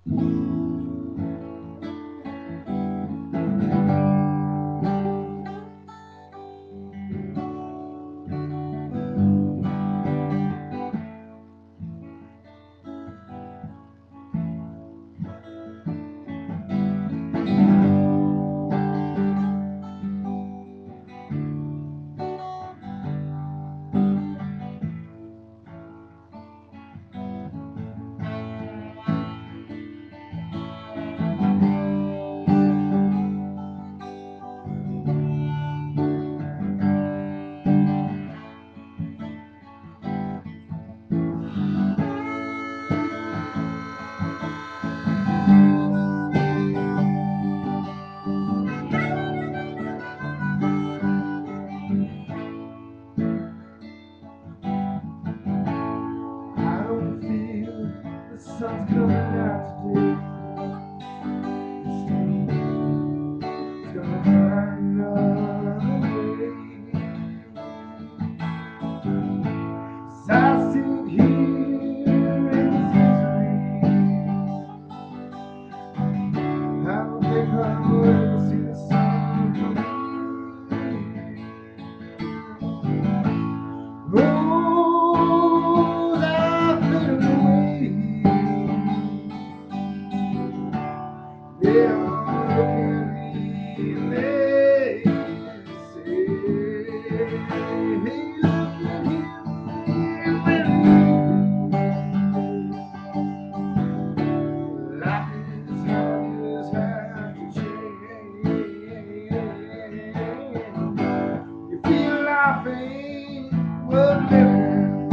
I don't feel the sun's coming out today. It's gonna find another way. As I sit here in this misery, I don't think I will ever see the sun coming. Rose are fading away. Yeah, I'm looking at me and they say, hey, look at him, life is hard, you just have to change. You feel life ain't worth living.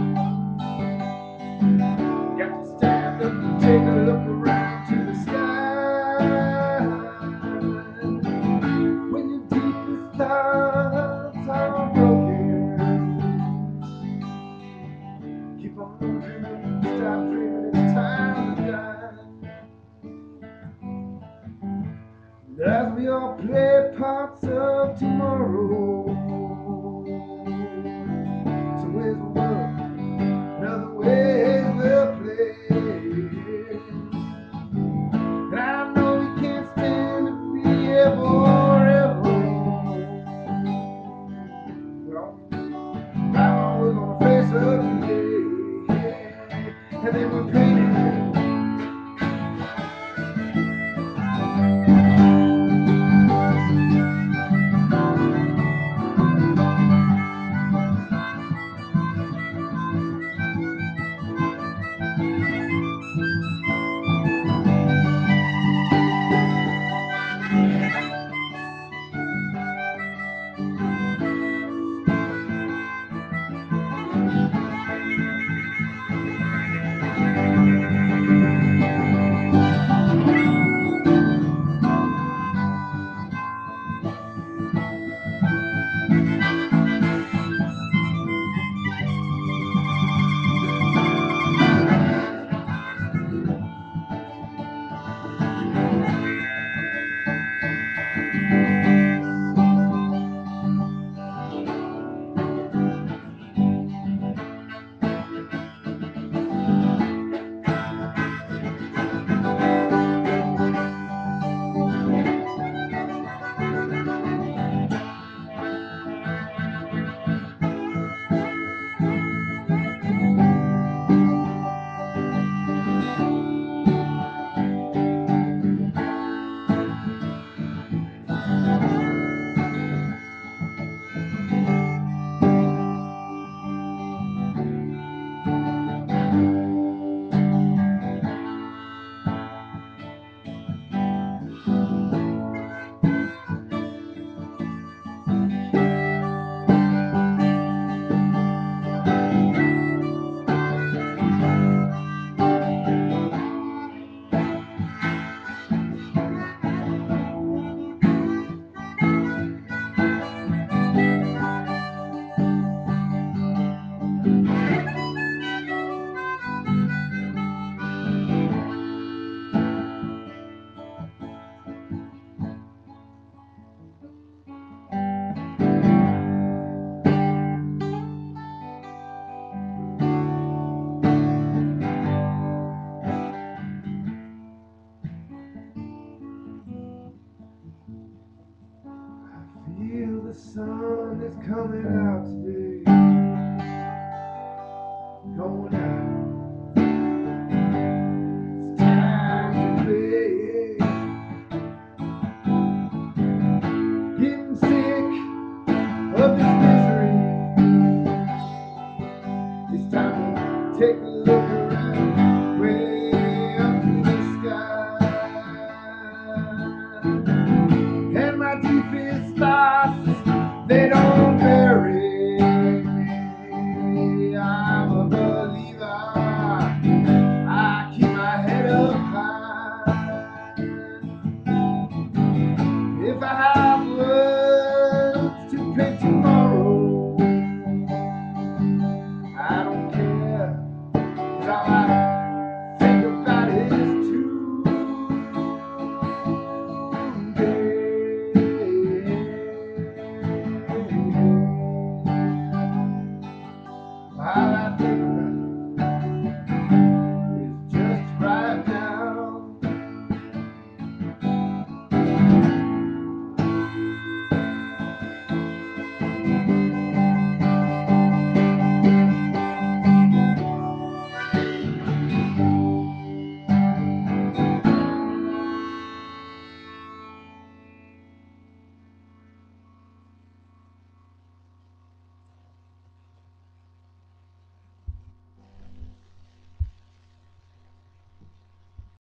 You have to stand up and take a look around to the sky. When your deepest thoughts are broken, keep on dreaming, stop dreaming, it's time to die. As we all play parts of tomorrow, some ways will work, another ways will play. And I know we can't stand to be here forever. Well, now we're gonna face a day, and then we're painted. coming out today. Going out. It's time to play. Getting sick of this misery. It's time to take a look around, way up in the sky. And my deepest thoughts, they don't bury me. I'm a believer. I keep my head up high. If I have words to paint tomorrow, I don't care. 'Cause all I think about is today. All I think